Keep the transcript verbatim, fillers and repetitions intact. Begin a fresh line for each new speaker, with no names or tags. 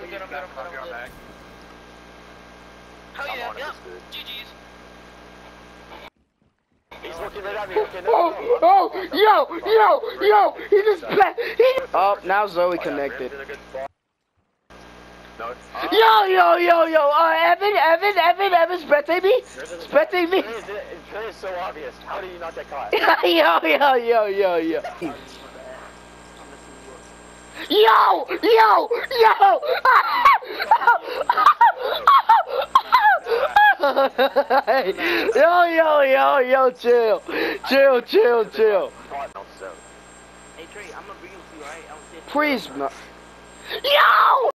I'm good, I'm good, I'm good, I'm good. Hell yeah, yeah. G G's.
He's looking right at me. Okay, no,
Oh,
no,
oh, yo, yo, yo, he just back. He... Oh, now Zoe connected.
No, it's uh,
Yo, yo, yo, yo, uh, Evan, Evan, Evan, Evan, spectate me, spectate me.
It is, it is so obvious. How do you not get caught?
Yo, yo, yo, yo, yo. Yo, yo, yo. Yo, yo, yo, yo, chill, chill, chill, chill.
Hey Trey, I'm gonna bring him to you, alright?
Please, no. Yo!